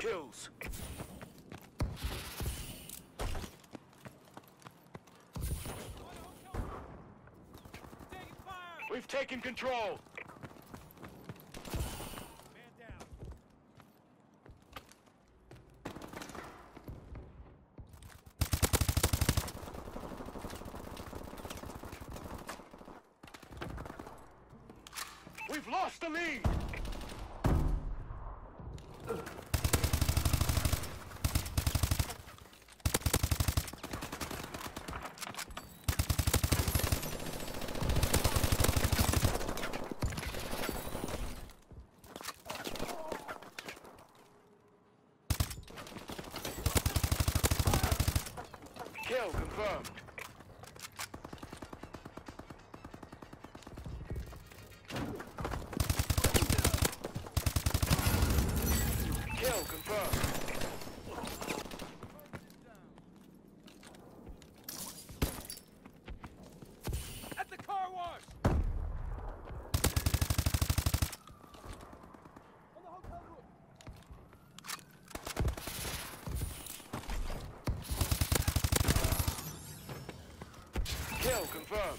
kills. We've taken control. Man down. We've lost the lead. Kill confirmed. Kill confirmed. At the car wash! On the hotel roof! Kill confirmed.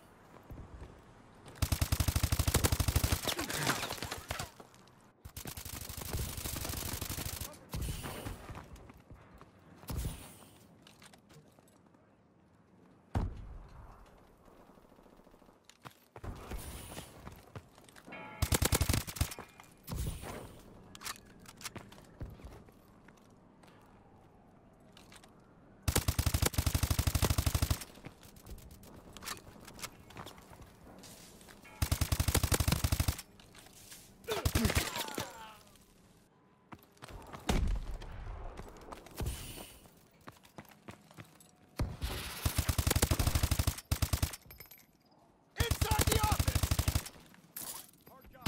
Inside the office! Hard job.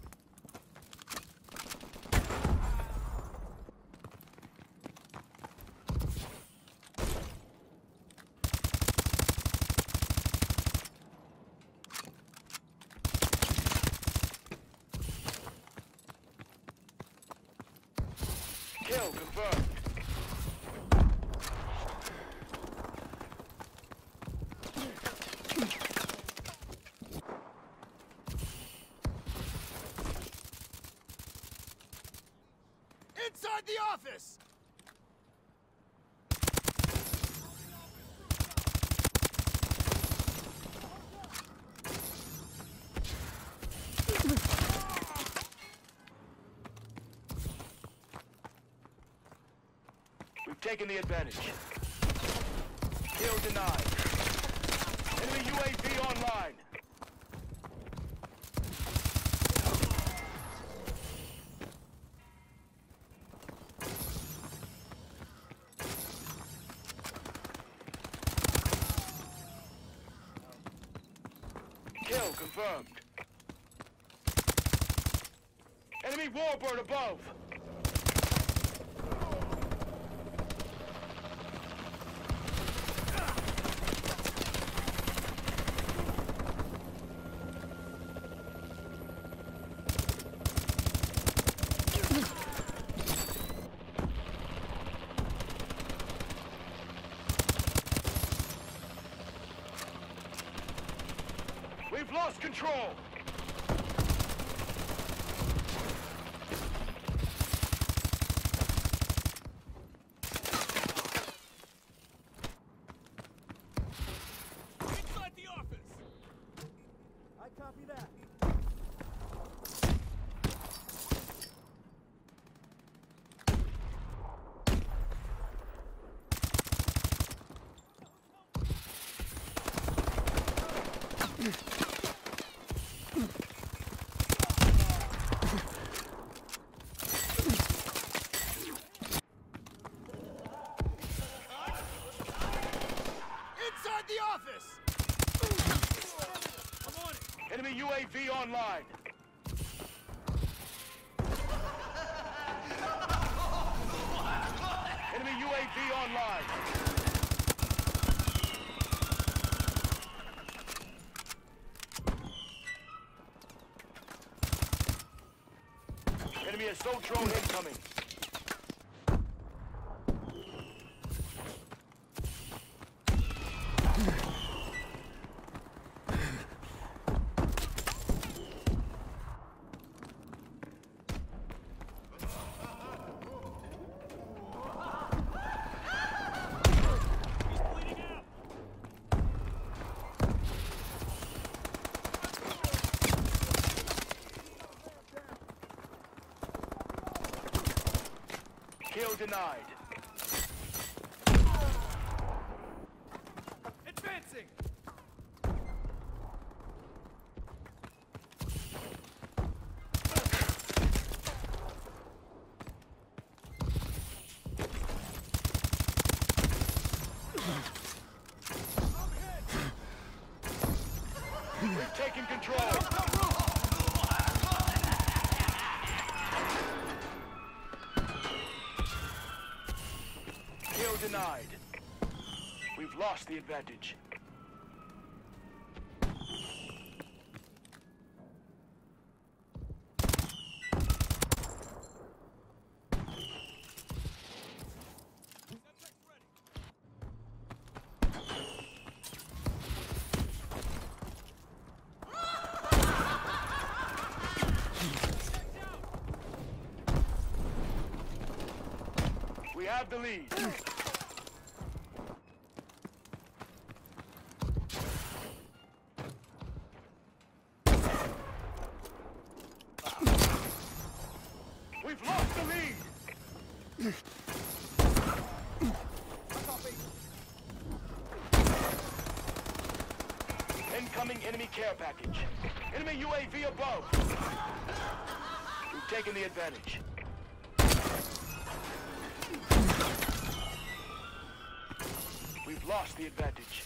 Kill confirmed. Inside the office! We've taken the advantage. Kill denied. Enemy UAV online. Kill confirmed. Enemy warbird above. We've lost control. Inside the office! I copy that. Inside the office! I'm on it! Enemy UAV online. Enemy UAV online. Enemy assault drone incoming. denied. Advancing! We've taken control. Kill denied. We've lost the advantage. We have the lead. We've lost the lead. Incoming enemy care package. Enemy UAV above. We've taken the advantage. We've lost the advantage.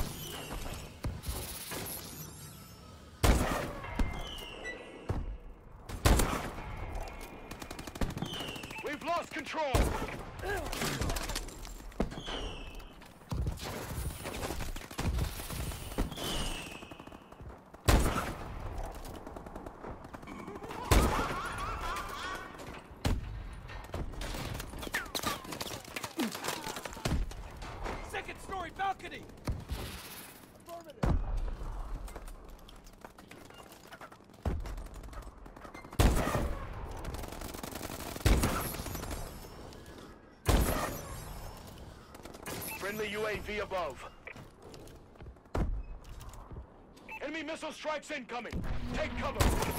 We've lost control. Second story balcony! Affirmative! Friendly UAV above. Enemy missile strikes incoming. Take cover.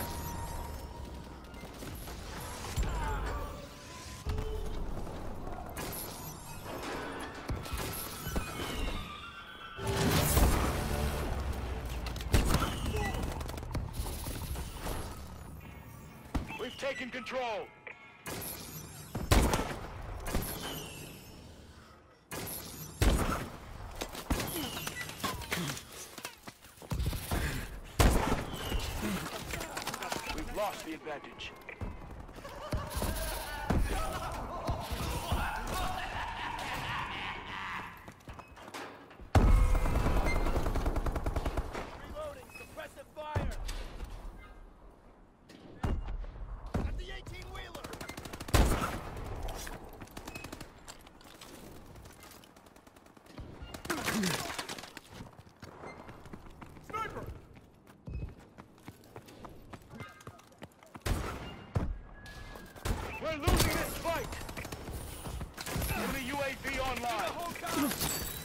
We've taken control. We've lost the advantage. Reloading! Suppressive fire! At the 18-wheeler! Sniper! We're losing this fight. Enemy UAV online. Hold down!